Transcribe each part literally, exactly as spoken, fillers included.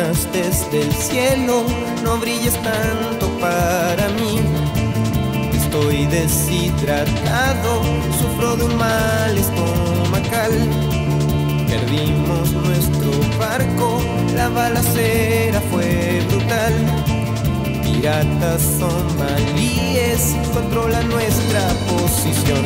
miras desde el cielo, no brilles tanto para mí. Estoy deshidratado, sufro de un mal estomacal. Perdimos nuestro barco, la balacera fue brutal. Piratas somalíes controlan nuestra posición.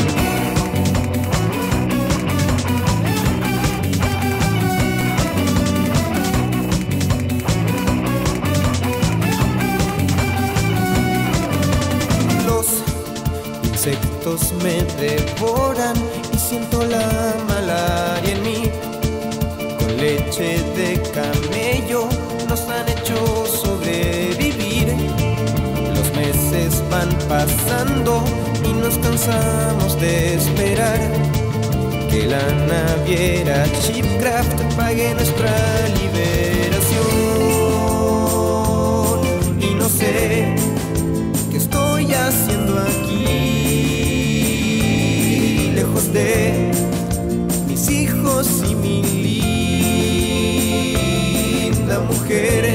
Insectos me devoran y siento la malaria en mí. Con leche de camello nos han hecho sobrevivir. Los meses van pasando y nos cansamos de esperar que la naviera Shipcraft pague nuestra liberación. Y no sé qué estoy haciendo aquí, lejos de mis hijos y mi linda mujer.